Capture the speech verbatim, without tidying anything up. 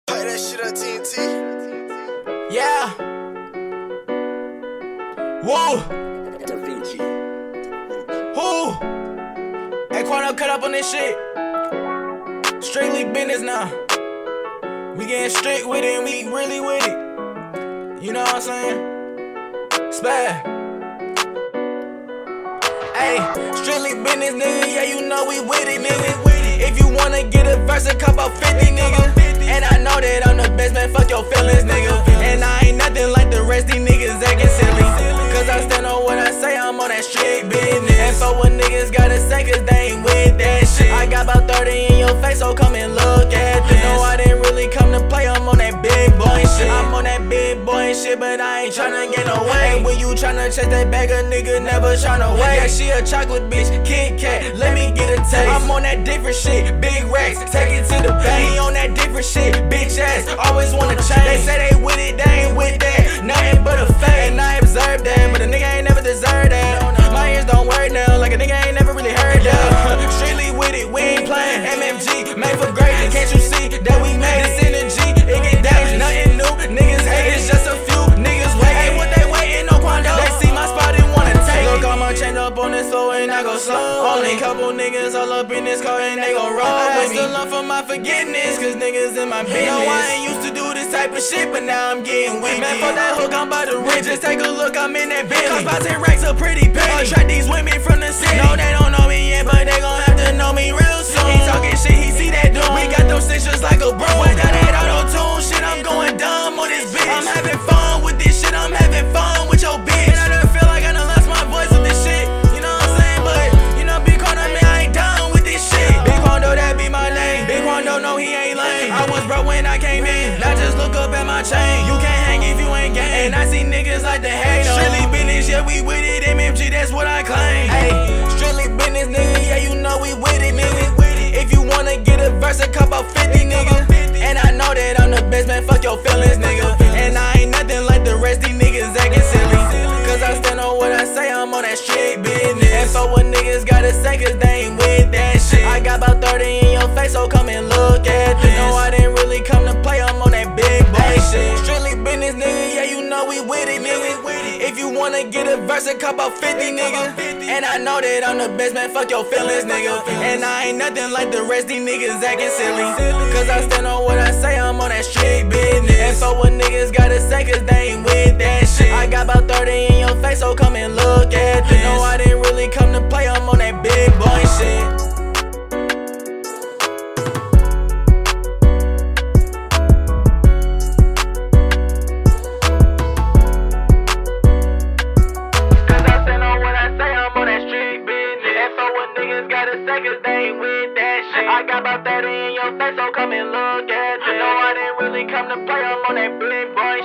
Play that shit on T N T. Yeah. Woo. Davincy. Who? Hey, Quano, cut up on this shit. Strictly business now. We getting strict with it and we really with it. You know what I'm saying? Spaz. Hey, strictly business, nigga. Yeah, you know we with it, nigga. If you wanna get a verse, it come out fifty, nigga. And I know that I'm the best, man. Fuck your feelings, nigga. And I ain't nothing like the rest, these niggas acting silly. Cause I stand on what I say, I'm on that strict business. And so what niggas gotta say, cause they ain't with that shit. I got about thirty in your face, so come and look at this. No, I didn't really come to play, I'm on that big boy shit. I'm on that big boy shit, but I ain't tryna get away. And when you tryna chase that bag, a nigga never tryna wait. Yeah, she a chocolate bitch, Kit Kat, let me get a taste. I'm on that different shit, big racks, take it to the bank. He on that different shit, bitch ass, always wanna change. They say they with it, they ain't with that, nothing but a fake. And I observed that, but a nigga ain't never deserved that. My ears don't work now, like a nigga ain't never really heard that. Strictly with it, we ain't playing. M M G, made for greatness, can't you see that we made this energy? It get dangerous, nothing new, niggas hate, it's just a few niggas wait. Hey, what they waiting on Quando? They see my spot and wanna take it. Look, I'ma change up on this floor and I go slow. Only couple niggas all up in this car and they gon' roll with me. I still love for my forgiveness, cause niggas in my business. No, I ain't used to do this type of shit, but now I'm getting weak. Man, for that hook, I'm about to rip. Just take a look, I'm in that Bentley. Cause about ten racks a pretty penny. Attract these women from the city. No, they don't know me yet, but they gon' have to know me real soon. He talking shit, he see that doom. We got them stitches like a broom. Without that auto-tune shit, I'm going dumb on this bitch. I'm having fun with this shit, I'm having fun with your bitch. And I done feel like I done lost my voice with this shit. You know what I'm saying? But, you know, Big Quando, man, I ain't done with this shit. Big Quando, that be my name. Big Quando, no, he ain't lame. I was broke when I came in. Now just look up at my chain. You can't hang if you ain't gang. And I see niggas like to hate on. Strictly business, yeah, we with it. M M G, that's what I claim. Hey, strictly business, nigga. Yeah, you know we with it, nigga. If you wanna get a verse, it come out fifty, nigga. And I know that I'm the best, man. Fuck your feelings, nigga. And I ain't nothing like the rest, these niggas acting silly. Cause I stand on what I say, I'm on that strict business. And so what niggas gotta say, cause they ain't with that shit. I got about thirty in your face, so come and look at this. No, I didn't really come to play, I'm on that big boy shit. Strictly business, nigga, yeah, you know we with it, nigga. If you wanna get a verse, it come out fifty, nigga. And I know that I'm the best, man, fuck your feelings, nigga. And I ain't nothing like the rest, these niggas acting silly. Cause I stand on what I say, I'm on that strict business. And so what niggas gotta say, cause they ain't with that shit. I got about thirty in your face, so come and look at this. No, I didn't really come to play, I'm on that big boy shit. Cause they ain't with that shit. I got about thirty in your face, so come and look at this. No, I didn't really come to play, I'm on that big boy